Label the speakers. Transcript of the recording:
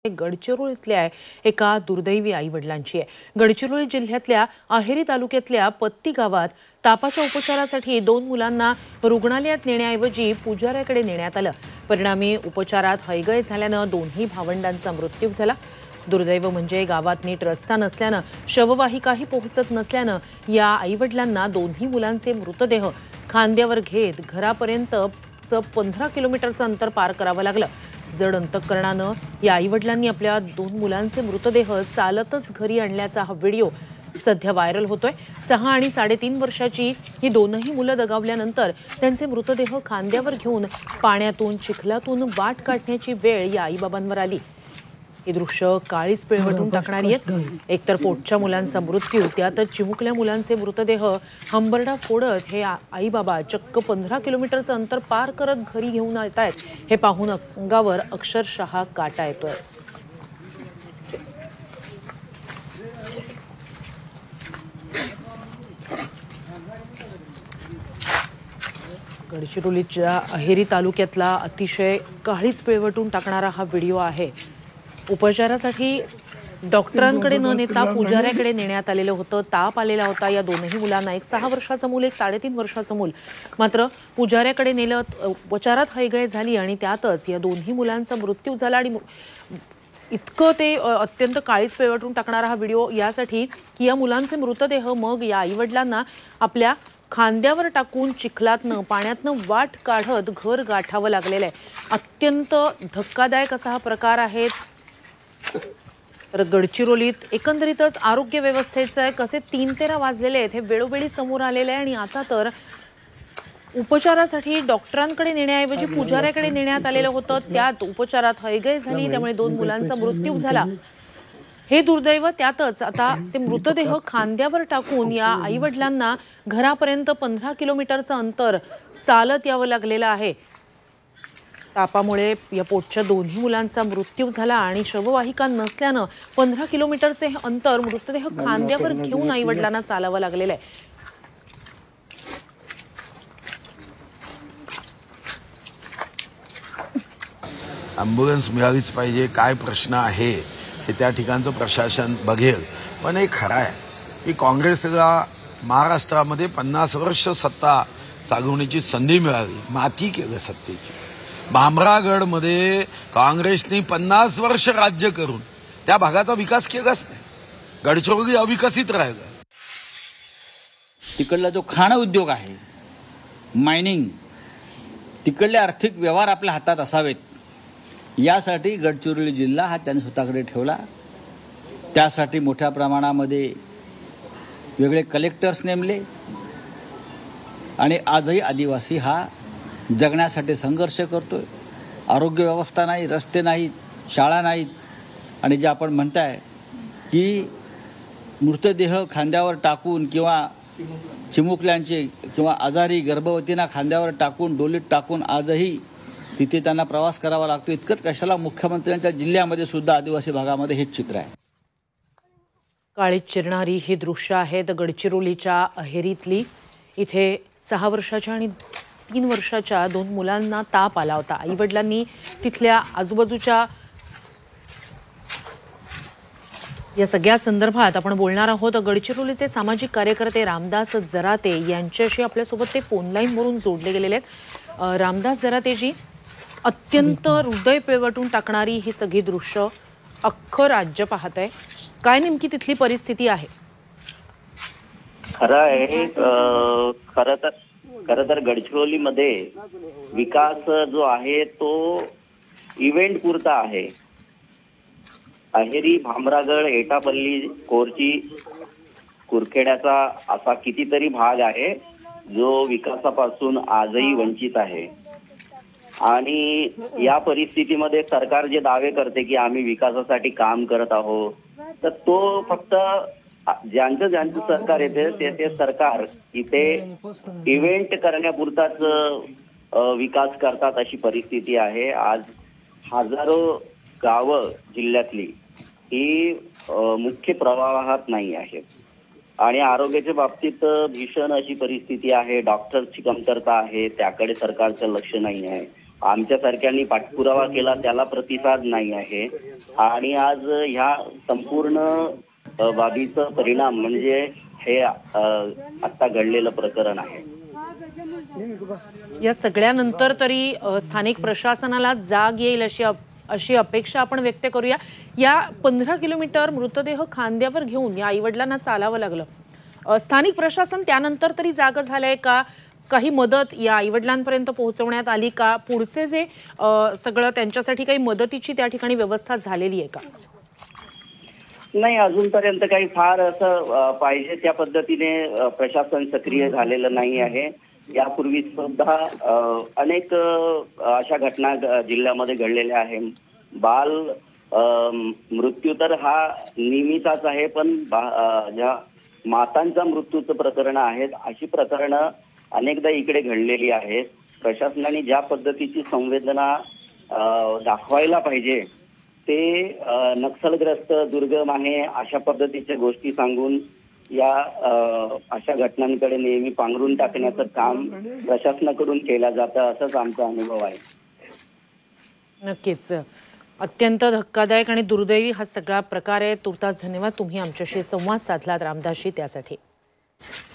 Speaker 1: गडचिरोलीतल्या एका दुर्दैवी आईवडिलांची आहे। गडचिरोली जिल्ह्यातल्या अहेरी तालुक्यातल्या पत्ती गावात तापाच्या उपचारासाठी 2 मुलांना रुग्णालयात नेण्याऐवजी पुजाऱ्याकडे नेण्यात आलं। परिणामी उपचारात हयगय झाल्यानं दोन्ही भावंडांचा मृत्यू झाला। दुर्दैव म्हणजे गावात नीट रस्ता नसल्यानं शववाहिकाही पोहोचत नसल्यानं या आईवडिलांना दोन्ही मुलांचे मृतदेह खांद्यावर घेत घरापर्यंत 15 किलोमीटरचं अंतर पार करावं लागलं। जड अंतःकरणानं या आईवडिलांनी आपल्या 2 मुलांचे मृतदेह चालतच घरी आणल्याचा हा व्हिडिओ सध्या व्हायरल होतोय। 6 आणि 3.5 वर्षाची ही दोनही मुलं दगावल्यानंतर त्यांचे मृतदेह खांद्यावर घेऊन पाण्यातून चिखलातून वाट काढण्याची वेळ या आईबाबांवर आली। ही दृश्य काळीच पिळवटून टाकणारी आहेत। एकतर पोटच्या मुलांचा मृत्यू, त्यातच चिमुकल्या मुलांचे मृतदेह हंबरडा फोडत हे आई बाबा चक्क 15 किलोमीटरचं अंतर पार करत घरी घेऊन येत आहेत। हे पाहून अंगावर अक्षरशः काटा येतोय। गडचिरोलीच्या अहेरी तालुक्यातला अतिशय काळीच पिळवटून टाकणारा हा व्हिडिओ आहे। उपचारासाठी डॉक्टरांकडे न नेता पुजाऱ्याकडे नेण्यात आलेलं होतं। ताप आलेला होता या दोनही मुलांना, एक 6 वर्षाचं मूल, एक 3.5 वर्षाचं मूल। मात्र पुजाऱ्याकडे नेलं, उपचारात हयगय झाली आणि त्यातच या दोन्ही मुलांचा मृत्यू झाला। आणि इतकं ते अत्यंत काळीच पिळवटून टाकणारा हा व्हिडिओ यासाठी की या मुलांचे मृतदेह मग या आईवडिलांना आपल्या खांद्यावर टाकून चिखलातनं पाण्यातनं वाट काढत घर गाठावं लागलेलं आहे। अत्यंत धक्कादायक असा हा प्रकार आहे। तर गडचिरोलीत एकंदरीतच आरोग्य व्यवस्थेचे कसे 3-13 वाजलेले आहेत हे वेळोवेळी समोर आलेले आहे। आणि आता तर उपचारासाठी डॉक्टरांकडे नेण्याऐवजी पुजाऱ्याकडे नेण्यात आलेलं होतं, त्यात उपचारात हयगय झाली, त्यामुळे 2 मुलांचा मृत्यू झाला। हे दुर्दैव, त्यातच आता ते मृतदेह खांद्यावर टाकून या आईवडिलांना घरापर्यंत 15 किलोमीटरचं अंतर चालत यावं लागलेलं आहे। तापामुळे या पोटच्या दोन्ही मुलांचा मृत्यू झाला आणि शववाहिका नसल्यानं 15 किलोमीटरचे हे अंतर मृतदेह खांद्यावर घेऊन आईवडिलांना चालावं लागलेलं आहे।
Speaker 2: ॲम्ब्युलन्स मिळालीच पाहिजे, काय प्रश्न आहे हे त्या ठिकाणचं प्रशासन बघेल। पण हे खरं आहे की काँग्रेसला महाराष्ट्रामध्ये 50 वर्ष सत्ता चालवण्याची संधी मिळाली, माती केलं सत्तेची। भामरागडमध्ये काँग्रेसने 50 वर्ष राज्य करून त्या भागाचा विकास केलाच नाही। गडचिरोली अविकसित राहिलं।
Speaker 3: तिकडला जो खाण उद्योग आहे, मायनिंग, तिकडले आर्थिक व्यवहार आपल्या हातात असावेत, यासाठी गडचिरोली जिल्हा हा त्यांनी स्वतःकडे ठेवला। त्यासाठी मोठ्या प्रमाणामध्ये वेगळे कलेक्टर्स नेमले आणि आजही आदिवासी हा जगण्यासाठी संघर्ष करतोय। आरोग्य व्यवस्था नाही, रस्ते नाहीत, शाळा नाहीत आणि जे आपण म्हणताय की मृतदेह खांद्यावर टाकून किंवा चिमुकल्यांचे किंवा आजारी गर्भवतींना खांद्यावर टाकून डोलीत टाकून आजही तिथे त्यांना प्रवास करावा लागतो। इतकंच कशाला मुख्यमंत्र्यांच्या जिल्ह्यामध्ये सुद्धा आदिवासी भागामध्ये हेच चित्र आहे।
Speaker 1: काळीच चिरणारी ही दृश्य आहेत गडचिरोलीच्या अहेरीतली। इथे 6 वर्षाच्या आणि 3 वर्षाच्या 2 मुलांना ताप आला होता। आईवडिलांनी तिथल्या आजूबाजूच्या या सगळ्या संदर्भात आपण बोलणार आहोत। गडचिरोलीचे सामाजिक कार्यकर्ते रामदास जराते यांच्याशी आपल्यासोबत ते फोन लाईनवरून जोडले गेलेले आहेत। रामदास जरातेजी, अत्यंत हृदय पिळवटून टाकणारी ही सगळी दृश्य अख्खं राज्य पाहत आहे, काय नेमकी तिथली परिस्थिती आहे?
Speaker 4: खरं आहे, खरं तर गडचिरोलीमध्ये विकास जो आहे तो इव्हेंट पुरता आहे। अहेरी, भामरागड, एटापल्ली, कोरची, कुरखेड्याचा असा कितीतरी भाग आहे जो विकासापासून आजही वंचित आहे। आणि या परिस्थितीमध्ये सरकार जे दावे करते की आम्ही विकासासाठी काम करत आहोत, तर तो फक्त ज्यांचं सरकार येते ते सरकार इथे इव्हेंट करण्यापुरताच विकास करतात अशी परिस्थिती आहे। आज हजारो गावं जिल्ह्यातली ही मुख्य प्रवाहात नाही आहेत आणि आरोग्याच्या बाबतीत भीषण अशी परिस्थिती आहे। डॉक्टरची कमतरता आहे, त्याकडे सरकारचं लक्ष नाही आहे। आमच्यासारख्यांनी पाठपुरावा केला त्याला प्रतिसाद नाही आहे. आणि आज ह्या संपूर्ण बाबीचा परिणाम म्हणजे हे आता घडलेलं प्रकरण आहे.
Speaker 1: या सगळ्यानंतर तरी स्थानिक प्रशासनाला जाग येईल अशी अपेक्षा आपण व्यक्त करूया. या 15 किलोमीटर मृतदेह खांद्यावर घेऊन या आईवडिलांना चालावं लागलं. स्थानिक प्रशासन त्यानंतर तरी जाग झालंय का? काही मदत या आईवडिलांपर्यंत पोहोचवण्यात आली का? पुढचे जे सगळं त्यांच्यासाठी काही मदतीची त्या ठिकाणी व्यवस्था झालेली आहे का?
Speaker 4: नाही, अजूनपर्यंत काही फार असं पाहिजे त्या पद्धतीने प्रशासन सक्रिय झालेलं नाही आहे. यापूर्वी सुद्धा अनेक अशा घटना जिल्ह्यामध्ये घडलेल्या आहेत. बाल मृत्यू तर हा नेहमीचाच आहे, पण ज्या मातांचा मृत्यूचं प्रकरण आहेत अशी प्रकरणं अनेकदा इकडे घडलेली आहेत. प्रशासनाने ज्या पद्धतीची संवेदना दाखवायला पाहिजे ते नक्षलग्रस्त दुर्गम आहे अशा पद्धतीच्या गोष्टी सांगून या अशा घटनांकडे नेहमी पांघरून टाकण्याचं काम प्रशासनाकडून केलं जातं असंच आमचा अनुभव आहे.
Speaker 1: नक्कीच अत्यंत धक्कादायक आणि दुर्दैवी हा सगळा प्रकार आहे. तुर्तास धन्यवाद तुम्ही आमच्याशी संवाद साधलात रामदासजी त्यासाठी.